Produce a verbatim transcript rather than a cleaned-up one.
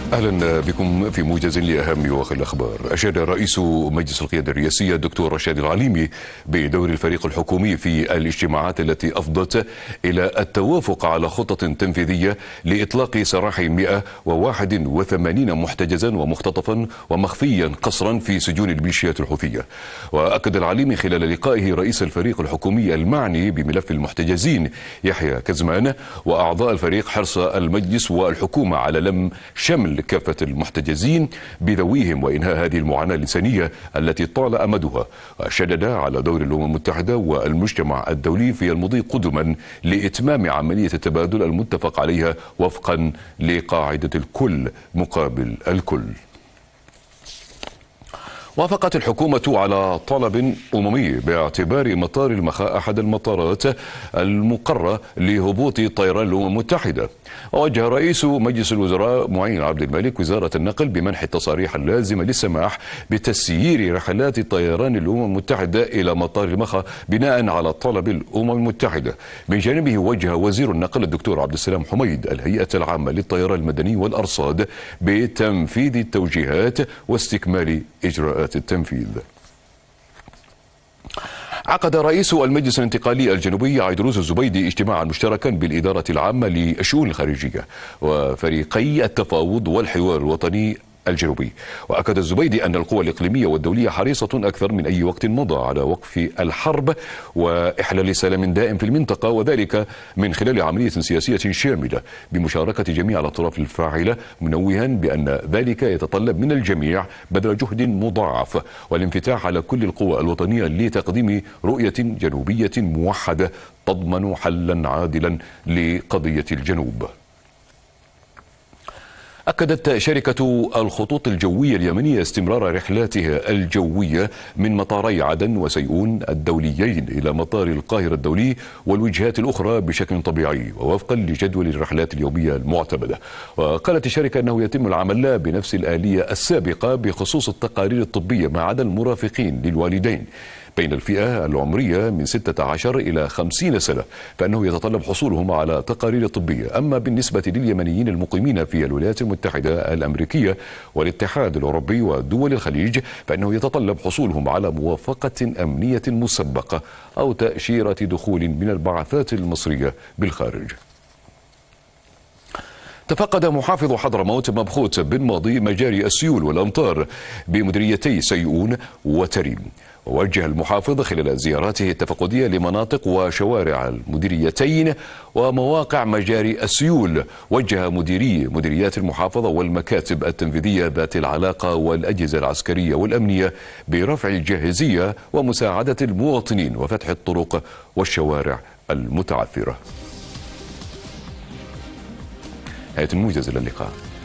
أهلا بكم في موجز لأهم وآخر الأخبار. أشاد رئيس مجلس القيادة الرئاسية الدكتور رشاد العليمي بدور الفريق الحكومي في الاجتماعات التي أفضت إلى التوافق على خطة تنفيذية لإطلاق سراح مئة وواحد وثمانين محتجزا ومختطفا ومخفيا قسرا في سجون الميليشيات الحوثية. وأكد العليمي خلال لقائه رئيس الفريق الحكومي المعني بملف المحتجزين يحيى كزمان وأعضاء الفريق حرص المجلس والحكومة على لم شمل كافة المحتجزين بذويهم وإنهاء هذه المعاناة الإنسانية التي طال أمدها. وشدد على دور الأمم المتحدة والمجتمع الدولي في المضي قدما لإتمام عملية التبادل المتفق عليها وفقا لقاعدة الكل مقابل الكل. وافقت الحكومة على طلب أممي باعتبار مطار المخا أحد المطارات المقرة لهبوط طيران الأمم المتحدة. ووجه رئيس مجلس الوزراء معين عبد الملك وزارة النقل بمنح التصاريح اللازمة للسماح بتسيير رحلات طيران الأمم المتحدة إلى مطار المخا بناء على طلب الأمم المتحدة. من جانبه وجه وزير النقل الدكتور عبد السلام حميد الهيئة العامة للطيران المدني والأرصاد بتنفيذ التوجيهات واستكمال إجراءات التنفيذ. عقد رئيس المجلس الانتقالي الجنوبي عيدروس الزبيدي اجتماعا مشتركا بالإدارة العامة للشؤون الخارجية وفريقي التفاوض والحوار الوطني الجنوبي. وأكد الزبيدي أن القوى الإقليمية والدولية حريصة أكثر من أي وقت مضى على وقف الحرب وإحلال سلام دائم في المنطقة، وذلك من خلال عملية سياسية شاملة بمشاركة جميع الأطراف الفاعلة، منوها بأن ذلك يتطلب من الجميع بذل جهد مضاعف والانفتاح على كل القوى الوطنية لتقديم رؤية جنوبية موحدة تضمن حلا عادلا لقضية الجنوب. أكدت شركة الخطوط الجوية اليمنية استمرار رحلاتها الجوية من مطاري عدن وسيئون الدوليين إلى مطار القاهرة الدولي والوجهات الأخرى بشكل طبيعي ووفقا لجدول الرحلات اليومية المعتمدة. وقالت الشركة أنه يتم العمل بنفس الآلية السابقة بخصوص التقارير الطبية ما عدا المرافقين للوالدين بين الفئة العمرية من ستة عشر إلى خمسين سنة، فإنه يتطلب حصولهم على تقارير طبية. أما بالنسبة لليمنيين المقيمين في الولايات المتحدة الأمريكية والاتحاد الأوروبي ودول الخليج فإنه يتطلب حصولهم على موافقة أمنية مسبقة أو تأشيرة دخول من البعثات المصرية بالخارج. تفقد محافظ حضرموت مبخوت بن ماضي مجاري السيول والأمطار بمديريتي سيئون وتريم. ووجه المحافظ خلال زياراته التفقدية لمناطق وشوارع المديريتين ومواقع مجاري السيول، وجه مديري مديريات المحافظة والمكاتب التنفيذية ذات العلاقة والأجهزة العسكرية والأمنية برفع الجاهزية ومساعدة المواطنين وفتح الطرق والشوارع المتعثرة. نهاية الموجز، إلى اللقاء.